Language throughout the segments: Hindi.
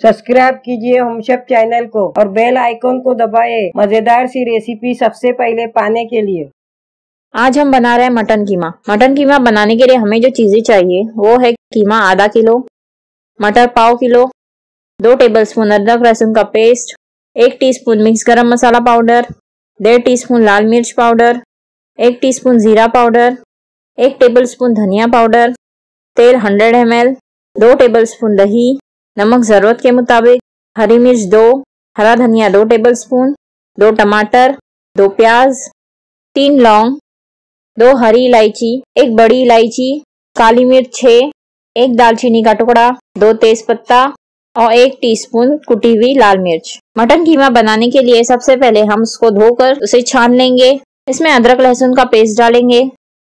सब्सक्राइब कीजिए हम शेफ चैनल को और बेल आइकॉन को दबाएं मजेदार सी रेसिपी सबसे पहले पाने के लिए। आज हम बना रहे हैं मटन कीमा। मटन कीमा बनाने के लिए हमें जो चीजें चाहिए वो है कीमा आधा किलो, मटर पाव किलो, 2 टेबलस्पून अदरक लहसुन का पेस्ट, 1 टीस्पून मिक्स गरम मसाला पाउडर, 1.5 टीस्पून लाल मिर्च पाउडर, 1 टीस्पून जीरा पाउडर, 1 टेबलस्पून धनिया पाउडर, तेल 100 ml, 2 टेबलस्पून दही, नमक जरूरत के मुताबिक, हरी मिर्च 2, हरा धनिया 2 टेबलस्पून, 2 टमाटर, 2 प्याज, 3 लौंग, 2 हरी इलायची, 1 बड़ी इलायची, काली मिर्च 6, 1 दालचीनी का टुकड़ा, 2 तेज पत्ता और 1 टीस्पून कुटी हुई लाल मिर्च। मटन कीमा बनाने के लिए सबसे पहले हम उसको धोकर उसे छान लेंगे। इसमें अदरक लहसुन का पेस्ट डालेंगे,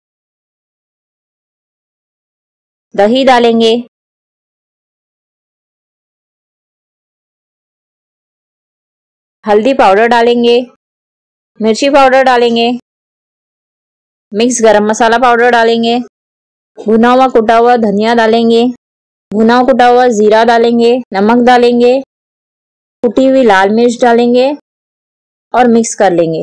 दही डालेंगे, हल्दी पाउडर डालेंगे, मिर्ची पाउडर डालेंगे, मिक्स गरम मसाला पाउडर डालेंगे, भुना हुआ कुटा हुआ धनिया डालेंगे, भुना हुआ कुटा हुआ जीरा डालेंगे, नमक डालेंगे, कुटी हुई लाल मिर्च डालेंगे और मिक्स कर लेंगे।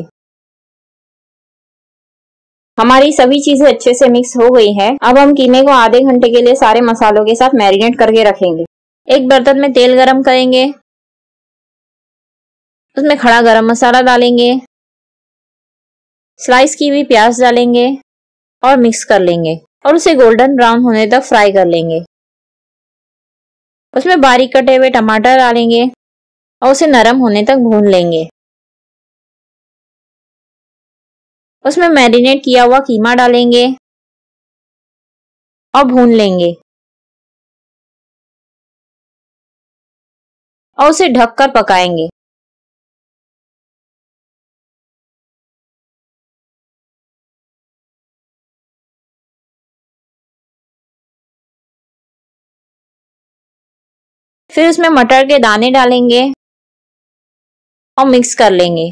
हमारी सभी चीजें अच्छे से मिक्स हो गई हैं। अब हम कीमे को आधे घंटे के लिए सारे मसालों के साथ मैरिनेट करके रखेंगे। एक बर्तन में तेल गरम करेंगे, उसमें खड़ा गरम मसाला डालेंगे, स्लाइस की हुई प्याज डालेंगे और मिक्स कर लेंगे और उसे गोल्डन ब्राउन होने तक फ्राई कर लेंगे। उसमें बारीक कटे हुए टमाटर डालेंगे और उसे नरम होने तक भून लेंगे। उसमें मैरिनेट किया हुआ कीमा डालेंगे और भून लेंगे और उसे ढककर पकाएंगे। फिर उसमें मटर के दाने डालेंगे और मिक्स कर लेंगे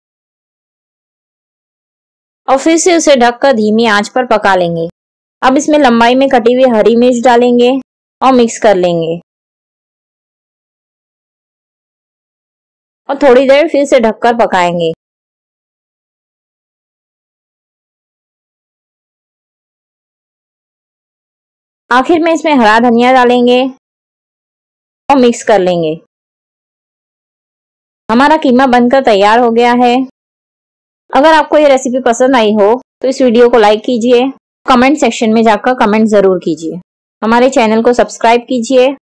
और फिर से उसे ढककर धीमी आंच पर पका लेंगे। अब इसमें लंबाई में कटी हुई हरी मिर्च डालेंगे और मिक्स कर लेंगे और थोड़ी देर फिर से ढककर पकाएंगे। आखिर में इसमें हरा धनिया डालेंगे और मिक्स कर लेंगे। हमारा कीमा बनकर तैयार हो गया है। अगर आपको ये रेसिपी पसंद आई हो तो इस वीडियो को लाइक कीजिए, कमेंट सेक्शन में जाकर कमेंट जरूर कीजिए। हमारे चैनल को सब्सक्राइब कीजिए